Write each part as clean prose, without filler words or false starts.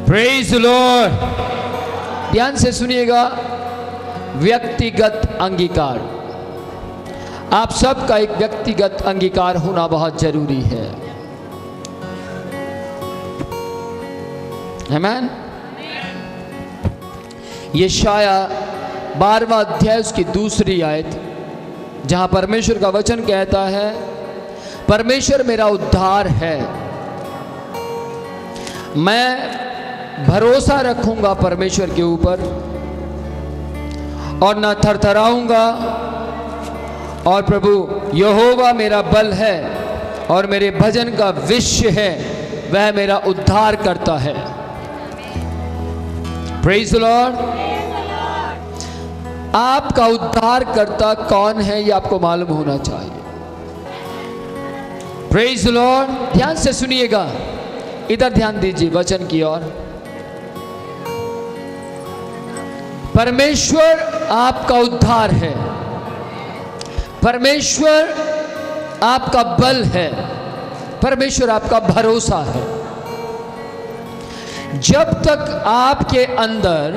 Praise the Lord. ध्यान से सुनिएगा, व्यक्तिगत अंगीकार। आप सबका एक व्यक्तिगत अंगीकार होना बहुत जरूरी है। आमीन। यशाया 12वां अध्याय उसकी दूसरी आयत, जहां परमेश्वर का वचन कहता है, परमेश्वर मेरा उद्धार है, मैं भरोसा रखूंगा परमेश्वर के ऊपर और न थरथराऊंगा। और प्रभु यहोवा मेरा बल है और मेरे भजन का विषय है, वह मेरा उद्धार करता है। Praise the Lord. आपका उद्धार करता कौन है, यह आपको मालूम होना चाहिए। Praise the Lord. ध्यान से सुनिएगा, इधर ध्यान दीजिए वचन की ओर। परमेश्वर आपका उद्धार है, परमेश्वर आपका बल है, परमेश्वर आपका भरोसा है। जब तक आपके अंदर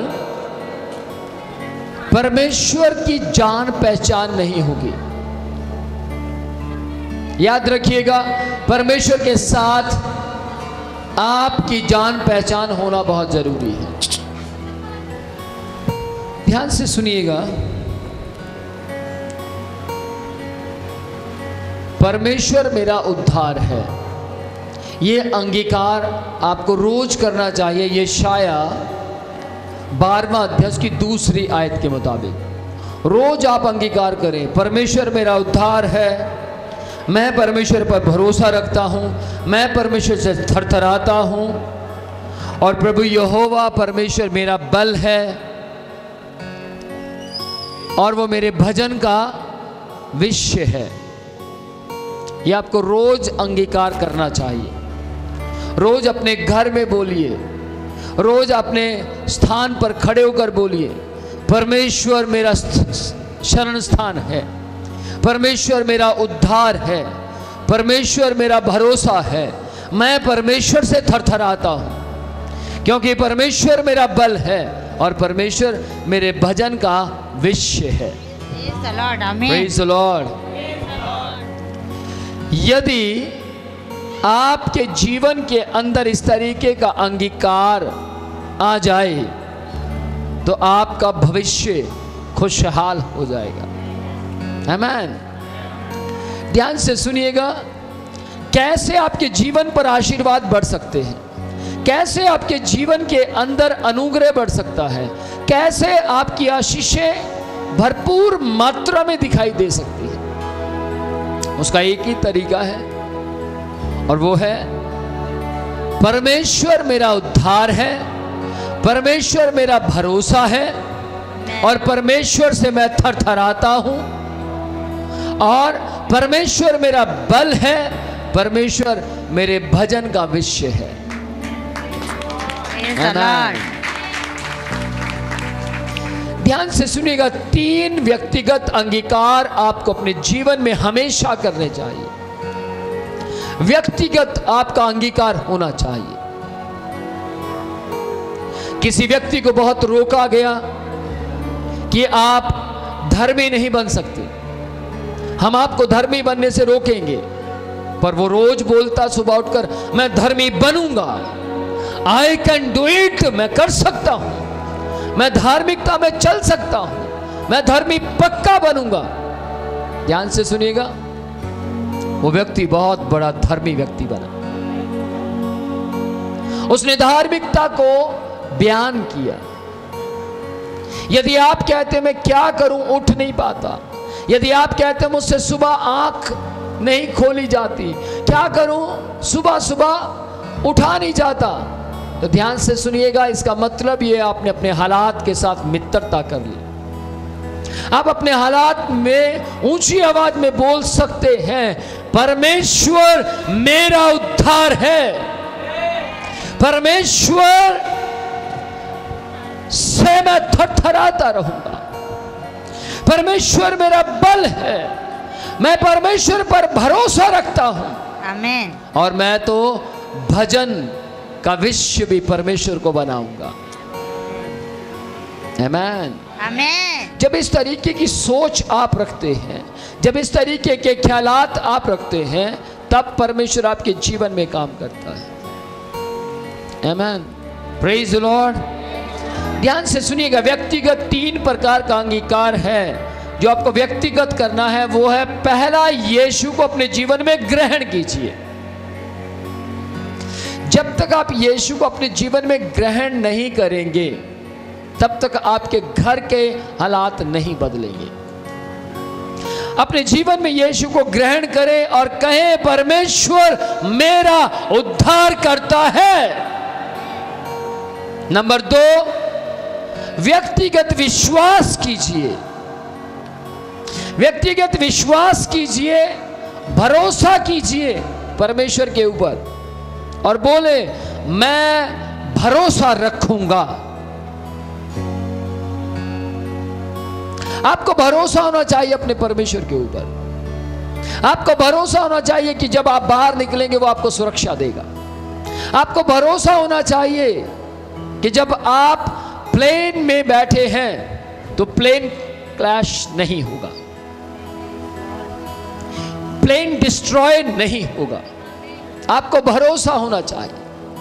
परमेश्वर की जान पहचान नहीं होगी, याद रखिएगा, परमेश्वर के साथ आपकी जान पहचान होना बहुत जरूरी है। ध्यान से सुनिएगा, परमेश्वर मेरा उद्धार है, ये अंगीकार आपको रोज करना चाहिए। यशाया 12वां अध्याय की दूसरी आयत के मुताबिक रोज आप अंगीकार करें, परमेश्वर मेरा उद्धार है, मैं परमेश्वर पर भरोसा रखता हूँ, मैं परमेश्वर से थरथराता हूँ, और प्रभु यहोवा परमेश्वर मेरा बल है और वो मेरे भजन का विषय है। यह आपको रोज अंगीकार करना चाहिए। रोज अपने घर में बोलिए, रोज अपने स्थान पर खड़े होकर बोलिए, परमेश्वर मेरा शरण स्थान है, परमेश्वर मेरा उद्धार है, परमेश्वर मेरा भरोसा है, मैं परमेश्वर से थरथराता हूँ, क्योंकि परमेश्वर मेरा बल है और परमेश्वर मेरे भजन का विषय है। Praise the Lord. यदि आपके जीवन के अंदर इस तरीके का अंगीकार आ जाए तो आपका भविष्य खुशहाल हो जाएगा। आमीन। ध्यान से सुनिएगा, कैसे आपके जीवन पर आशीर्वाद बढ़ सकते हैं, कैसे आपके जीवन के अंदर अनुग्रह बढ़ सकता है, कैसे आपकी आशीषें भरपूर मात्रा में दिखाई दे सकती है। उसका एक ही तरीका है और वो है, परमेश्वर मेरा उद्धार है, परमेश्वर मेरा भरोसा है और परमेश्वर से मैं थरथराता हूं, और परमेश्वर मेरा बल है, परमेश्वर मेरे भजन का विषय है। ध्यान से सुनिएगा, 3 व्यक्तिगत अंगीकार आपको अपने जीवन में हमेशा करने चाहिए। व्यक्तिगत आपका अंगीकार होना चाहिए। किसी व्यक्ति को बहुत रोका गया कि आप धर्मी नहीं बन सकते, हम आपको धर्मी बनने से रोकेंगे, पर वो रोज बोलता सुबह उठकर, मैं धर्मी बनूंगा, आई कैन डू इट, मैं कर सकता हूं, मैं धार्मिकता में चल सकता हूं, मैं धर्मी पक्का बनूंगा। ध्यान से सुनिएगा, वो व्यक्ति बहुत बड़ा धर्मी व्यक्ति बना, उसने धार्मिकता को बयान किया। यदि आप कहते मैं क्या करूं, उठ नहीं पाता, यदि आप कहते मुझसे सुबह आंख नहीं खोली जाती, क्या करूं, सुबह सुबह उठा नहीं जाता, तो ध्यान से सुनिएगा, इसका मतलब ये आपने अपने हालात के साथ मित्रता कर ली। आप अपने हालात में ऊंची आवाज में बोल सकते हैं, परमेश्वर मेरा उद्धार है, परमेश्वर से मैं थरथराता रहूंगा, परमेश्वर मेरा बल है, मैं परमेश्वर पर भरोसा रखता हूं। आमीन। और मैं तो भजन का विषय भी परमेश्वर को बनाऊंगा। आमीन, आमीन। जब इस तरीके की सोच आप रखते हैं, जब इस तरीके के ख्यालात आप रखते हैं, तब परमेश्वर आपके जीवन में काम करता है। आमीन, प्रेज द लॉर्ड। ध्यान से सुनिएगा, व्यक्तिगत 3 प्रकार का अंगीकार है जो आपको व्यक्तिगत करना है। वो है, पहला, यीशु को अपने जीवन में ग्रहण कीजिए। जब तक आप यीशु को अपने जीवन में ग्रहण नहीं करेंगे, तब तक आपके घर के हालात नहीं बदलेंगे। अपने जीवन में यीशु को ग्रहण करें और कहें, परमेश्वर मेरा उद्धार करता है। नंबर 2, व्यक्तिगत विश्वास कीजिए। व्यक्तिगत विश्वास कीजिए, भरोसा कीजिए परमेश्वर के ऊपर और बोले, मैं भरोसा रखूंगा। आपको भरोसा होना चाहिए अपने परमेश्वर के ऊपर। आपको भरोसा होना चाहिए कि जब आप बाहर निकलेंगे वो आपको सुरक्षा देगा। आपको भरोसा होना चाहिए कि जब आप प्लेन में बैठे हैं तो प्लेन क्रैश नहीं होगा, प्लेन डिस्ट्रॉय नहीं होगा। आपको भरोसा होना चाहिए।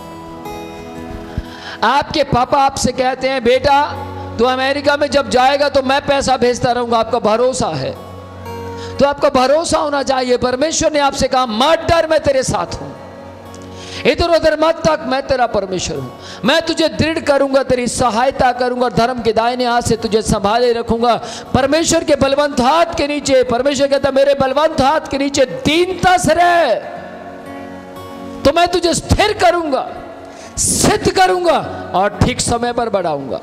आपके पापा आपसे कहते हैं, बेटा तू अमेरिका में जब जाएगा तो मैं पैसा भेजता रहूंगा। आपका भरोसा है, तो आपका भरोसा होना चाहिए। परमेश्वर ने आपसे कहा, मत डर, मैं तेरे साथ हूं, इधर उधर मत तक, मैं तेरा परमेश्वर हूं। मैं तुझे दृढ़ करूंगा, तेरी सहायता करूंगा, धर्म के दाहिने हाथ से तुझे संभाले रखूंगा। परमेश्वर के बलवंत हाथ के नीचे, परमेश्वर कहता, मेरे बलवंत हाथ के नीचे दीनता से रह, तो मैं तुझे स्थिर करूंगा, सिद्ध करूंगा और ठीक समय पर बढ़ाऊंगा।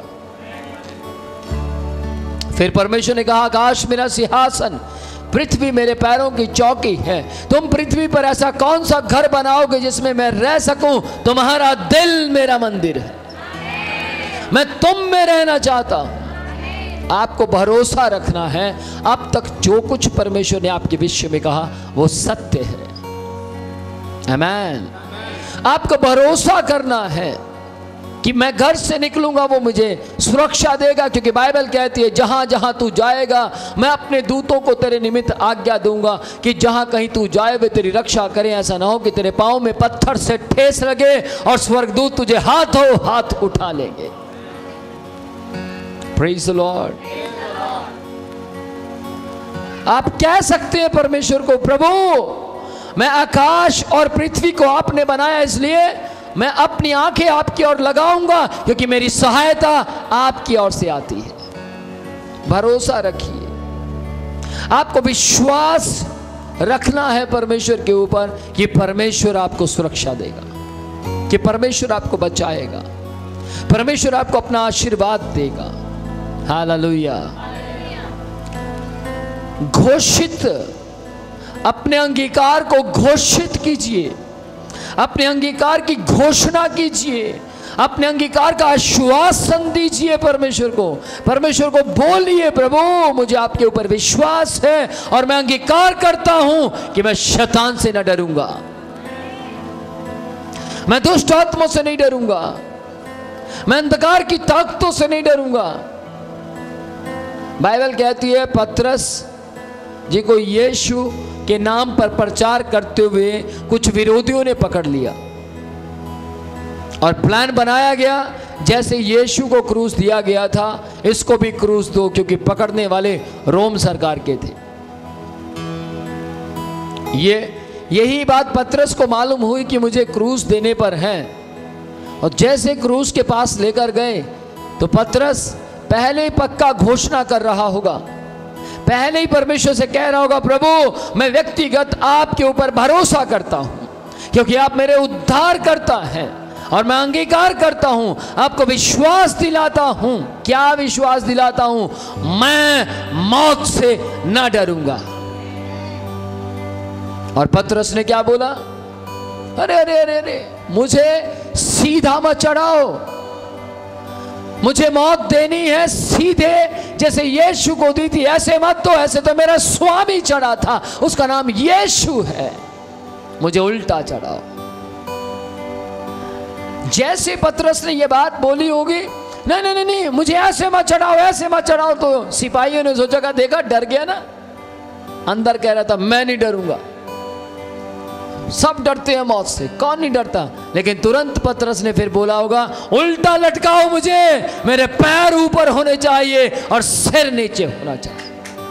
फिर परमेश्वर ने कहा, आकाश मेरा सिंहासन, पृथ्वी मेरे पैरों की चौकी है। तुम पृथ्वी पर ऐसा कौन सा घर बनाओगे जिसमें मैं रह सकूं? तुम्हारा दिल मेरा मंदिर है, मैं तुम में रहना चाहता हूं। आपको भरोसा रखना है, अब तक जो कुछ परमेश्वर ने आपके विषय में कहा वो सत्य है। आमीन। आपको भरोसा करना है कि मैं घर से निकलूंगा वो मुझे सुरक्षा देगा, क्योंकि बाइबल कहती है, जहां जहां तू जाएगा मैं अपने दूतों को तेरे निमित्त आज्ञा दूंगा कि जहां कहीं तू जाए वे तेरी रक्षा करें। ऐसा ना हो कि तेरे पांव में पत्थर से ठेस लगे और स्वर्गदूत तुझे हाथों हाथ उठा लेंगे। Praise the Lord. आप कह सकते हैं परमेश्वर को, प्रभु मैं आकाश और पृथ्वी को आपने बनाया, इसलिए मैं अपनी आंखें आपकी ओर लगाऊंगा, क्योंकि मेरी सहायता आपकी ओर से आती है। भरोसा रखिए। आपको विश्वास रखना है परमेश्वर के ऊपर कि परमेश्वर आपको सुरक्षा देगा, कि परमेश्वर आपको बचाएगा, परमेश्वर आपको अपना आशीर्वाद देगा। हालेलुया। घोषित, अपने अंगीकार को घोषित कीजिए, अपने अंगीकार की घोषणा कीजिए, अपने अंगीकार का आश्वासन दीजिए परमेश्वर को। परमेश्वर को बोलिए, प्रभु मुझे आपके ऊपर विश्वास है और मैं अंगीकार करता हूं कि मैं शैतान से न डरूंगा, मैं दुष्ट आत्माओं से नहीं डरूंगा, मैं अंधकार की ताकतों से नहीं डरूंगा। बाइबल कहती है, पतरस जी को यीशु के नाम पर प्रचार करते हुए कुछ विरोधियों ने पकड़ लिया और प्लान बनाया गया, जैसे यीशु को क्रूस दिया गया था इसको भी क्रूस दो, क्योंकि पकड़ने वाले रोम सरकार के थे। यही बात पतरस को मालूम हुई कि मुझे क्रूस देने पर है, और जैसे क्रूस के पास लेकर गए तो पतरस पहले ही पक्का घोषणा कर रहा होगा, पहले ही परमेश्वर से कह रहा होगा, प्रभु मैं व्यक्तिगत आपके ऊपर भरोसा करता हूं, क्योंकि आप मेरे उद्धार करता हैं, और मैं अंगीकार करता हूं, आपको विश्वास दिलाता हूं। क्या विश्वास दिलाता हूं? मैं मौत से ना डरूंगा। और पतरस ने क्या बोला? अरे अरे अरे अरे, मुझे सीधा मत चढ़ाओ, मुझे मौत देनी है सीधे जैसे यीशु को दी थी, ऐसे मत तो, ऐसे तो मेरा स्वामी चढ़ा था, उसका नाम यीशु है, मुझे उल्टा चढ़ाओ। जैसे पतरस ने ये बात बोली होगी, नहीं नहीं नहीं, मुझे ऐसे मत चढ़ाओ, ऐसे मत चढ़ाओ, तो सिपाहियों ने सोचा का देखा, डर गया ना, अंदर कह रहा था मैं नहीं डरूंगा। सब डरते हैं मौत से, कौन नहीं डरता, लेकिन तुरंत पतरस ने फिर बोला होगा, उल्टा लटकाओ मुझे, मेरे पैर ऊपर होने चाहिए और सिर नीचे होना चाहिए।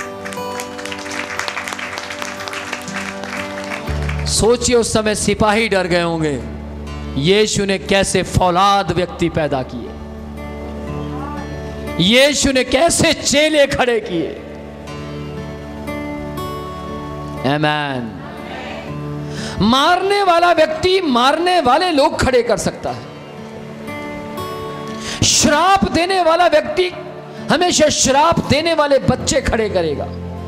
सोचिए उस समय सिपाही डर गए होंगे, यीशु ने कैसे फौलाद व्यक्ति पैदा किए, यीशु ने कैसे चेले खड़े किए। आमीन। मारने वाला व्यक्ति मारने वाले लोग खड़े कर सकता है। श्राप देने वाला व्यक्ति हमेशा श्राप देने वाले बच्चे खड़े करेगा।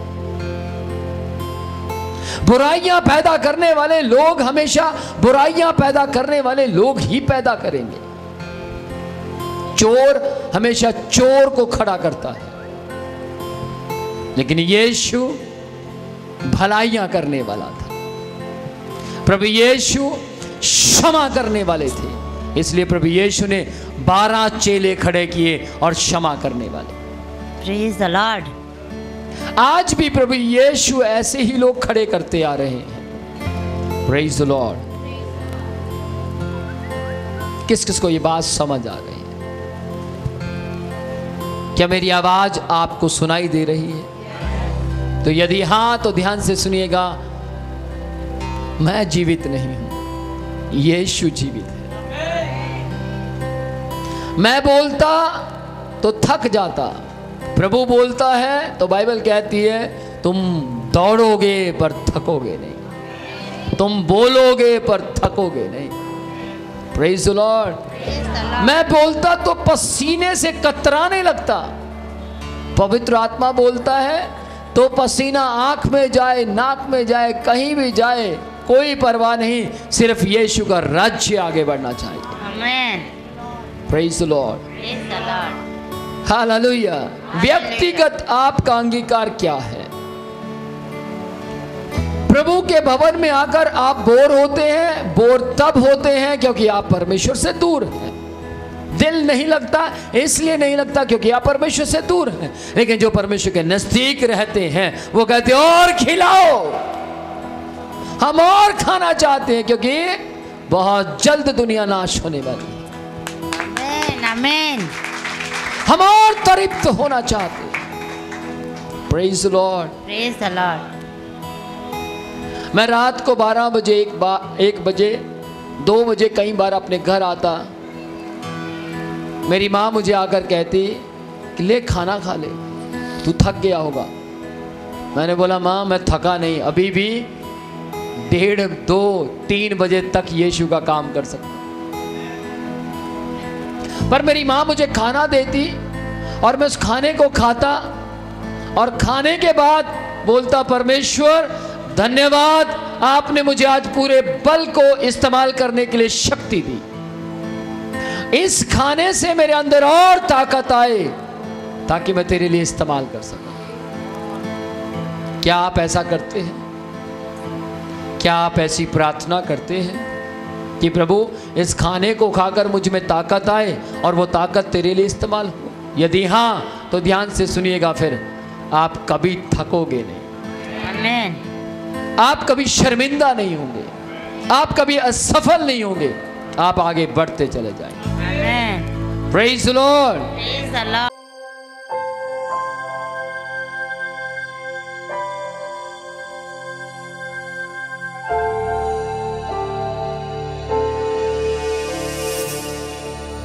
बुराइयां पैदा करने वाले लोग हमेशा बुराइयां पैदा करने वाले लोग ही पैदा करेंगे। चोर हमेशा चोर को खड़ा करता है, लेकिन यीशु भलाइयां करने वाला था। प्रभु यीशु क्षमा करने वाले थे, इसलिए प्रभु यीशु ने 12 चेले खड़े किए और क्षमा करने वाले। Praise the Lord. आज भी प्रभु यीशु ऐसे ही लोग खड़े करते आ रहे हैं। Praise the Lord. किस किस को ये बात समझ आ गई है? क्या मेरी आवाज आपको सुनाई दे रही है? तो यदि हां तो ध्यान से सुनिएगा। मैं जीवित नहीं हूं, यीशु जीवित है। मैं बोलता तो थक जाता, प्रभु बोलता है तो बाइबल कहती है तुम दौड़ोगे पर थकोगे नहीं, तुम बोलोगे पर थकोगे नहीं। Praise the Lord. मैं बोलता तो पसीने से कतराने लगता, पवित्र आत्मा बोलता है तो पसीना आंख में जाए, नाक में जाए, कहीं भी जाए, कोई परवाह नहीं, सिर्फ यीशु का राज्य आगे बढ़ना चाहिए। आमीन। Praise the Lord. Praise the Lord. Hallelujah. व्यक्तिगत आपका अंगीकार क्या है? प्रभु के भवन में आकर आप बोर होते हैं, बोर तब होते हैं क्योंकि आप परमेश्वर से दूर हैं। दिल नहीं लगता, इसलिए नहीं लगता क्योंकि आप परमेश्वर से दूर हैं। लेकिन जो परमेश्वर के नजदीक रहते हैं वो कहते हैं और खिलाओ, हम और खाना चाहते हैं, क्योंकि बहुत जल्द दुनिया नाश होने वाली है। आमीन आमीन। हम और तृप्त होना चाहते हैं। Praise the Lord. Praise the Lord. मैं रात को 12 बजे, 1 बजे, 2 बजे कई बार अपने घर आता, मेरी माँ मुझे आकर कहती कि ले खाना खा ले, तू थक गया होगा। मैंने बोला माँ मैं थका नहीं, अभी भी 1:30, 2, 3 बजे तक यीशु का काम कर सकता। पर मेरी माँ मुझे खाना देती और मैं उस खाने को खाता और खाने के बाद बोलता परमेश्वर धन्यवाद, आपने मुझे आज पूरे बल को इस्तेमाल करने के लिए शक्ति दी। इस खाने से मेरे अंदर और ताकत आए ताकि मैं तेरे लिए इस्तेमाल कर सकूं। क्या आप ऐसा करते हैं? क्या आप ऐसी प्रार्थना करते हैं कि प्रभु इस खाने को खाकर मुझ में ताकत आए और वो ताकत तेरे लिए इस्तेमाल हो? यदि हाँ तो ध्यान से सुनिएगा, फिर आप कभी थकोगे नहीं। आमीन। आप कभी शर्मिंदा नहीं होंगे, आप कभी असफल नहीं होंगे, आप आगे बढ़ते चले जाएंगे। आमीन। Praise the Lord. Praise the Lord.